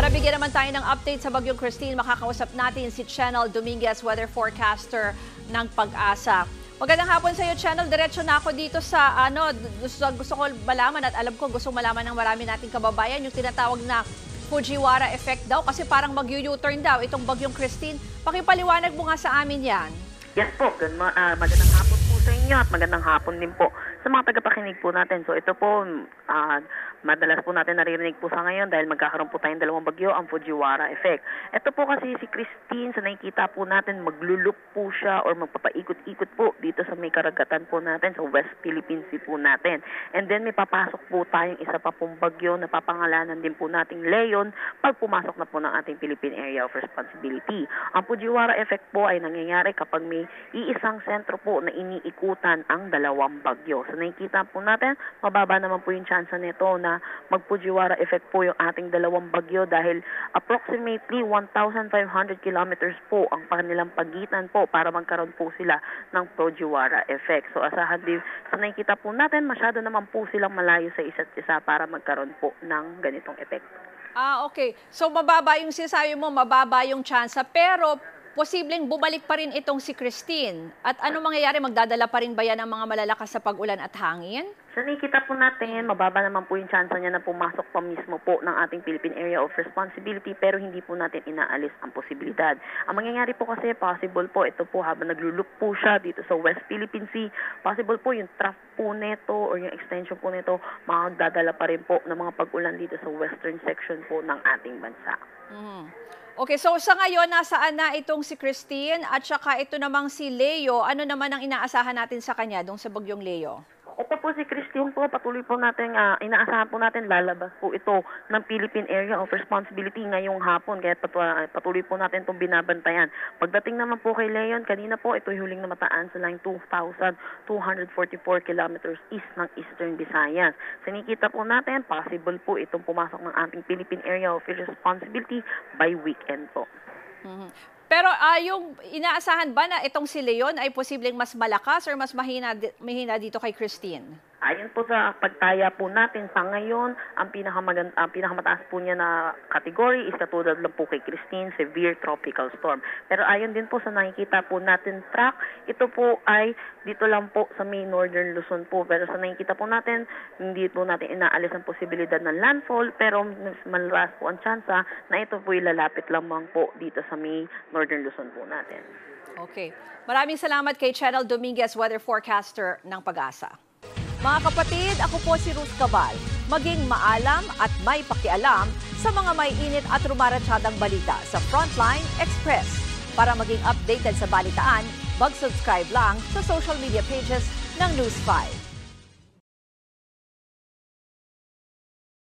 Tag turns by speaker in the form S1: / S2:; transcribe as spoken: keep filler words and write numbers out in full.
S1: Para bigyan naman tayo ng update sa Bagyong Christine, makakausap natin si Channel Dominguez, weather forecaster ng Pag-asa. Magandang hapon sa iyo, Channel. Diretso na ako dito sa ano, gusto, gusto ko malaman at alam ko gusto malaman ng marami nating kababayan yung tinatawag na Fujiwara effect daw kasi parang mag-U-turn daw itong Bagyong Christine. Pakipaliwanag mo nga sa amin yan.
S2: Yes po, good, uh, magandang hapon po sa inyo at magandang hapon din po sa mga tagapakinig po natin. So ito po, uh, madalas po natin naririnig po sa ngayon dahil magkakaroon po tayong dalawang bagyo, ang Fujiwara effect. Ito po kasi si Christine, sa nakikita po natin, maglulup po siya or magpapaikot-ikot po dito sa may karagatan po natin, sa West Philippine Sea po natin. And then may papasok po tayong isa pa pong bagyo na papangalanan din po nating Leon pag pumasok na po ng ating Philippine Area of Responsibility. Ang Fujiwara effect po ay nangyayari kapag may iisang sentro po na iniikutan ang dalawang bagyo. So nakikita po natin, mababa naman po yung chance nito na mag-Fujiwara effect po yung ating dalawang bagyo dahil approximately one thousand five hundred kilometers po ang kanilang pagitan po para magkaroon po sila ng Fujiwara effect. So asahan din, sa nakikita po natin, masyado naman po silang malayo sa isa't isa para magkaroon po ng ganitong effect.
S1: Ah, okay. So mababa yung sinasabi mo, mababa yung chance, pero posibleng bumalik pa rin itong si Christine. At ano mangyayari? Magdadala pa rin ba yan ng mga malalakas sa pag-ulan at hangin?
S2: So nakikita po natin, mababa naman po yung chance niya na pumasok pa mismo po ng ating Philippine Area of Responsibility pero hindi po natin inaalis ang posibilidad. Ang mangyayari po kasi, possible po, ito po habang naglulup po siya dito sa West Philippine Sea, possible po yung trough po neto or yung extension po neto, magdadala pa rin po ng mga pag-ulan dito sa western section po ng ating bansa.
S1: Mm. Okay, so sa ngayon, nasaan na itong si Christine at saka ito namang si Leo? Ano naman ang inaasahan natin sa kanya doon sa Bagyong Leo?
S2: Ito po si Christine po, patuloy po natin, uh, inaasahan po natin lalabas po ito ng Philippine Area of Responsibility ngayong hapon. Kaya patuloy po natin itong binabantayan. Pagdating naman po kay Leon, kanina po ito'y huling namataan sa line two thousand two hundred forty-four kilometers east ng Eastern Visayas. Sinikita po natin, possible po itong pumasok ng ating Philippine Area of Responsibility by weekend po.
S1: Mm-hmm. Pero uh, yung inaasahan ba na itong si Leon ay posibleng mas malakas or mas mahina, mahina dito kay Christine?
S2: Ayon po sa pagtaya po natin sa ngayon, ang, pinakamagand ang pinakamataas po niya na category is katulad lang po kay Christine, severe tropical storm. Pero ayon din po sa nakikita po natin track, ito po ay dito lang po sa may northern Luzon po. Pero sa nakikita po natin, hindi po natin inaalis ang posibilidad ng landfall, pero malakas po ang tsansa na ito po ilalapit lamang po dito sa may northern Luzon po natin.
S1: Okay. Maraming salamat kay Channel Dominguez, weather forecaster ng Pag-asa. Mga kapatid, ako po si Ruth Cabal. Maging maalam at may pakialam sa mga may init at rumaratsadang balita sa Frontline Express. Para maging updated sa balitaan, mag-subscribe lang sa social media pages ng News five.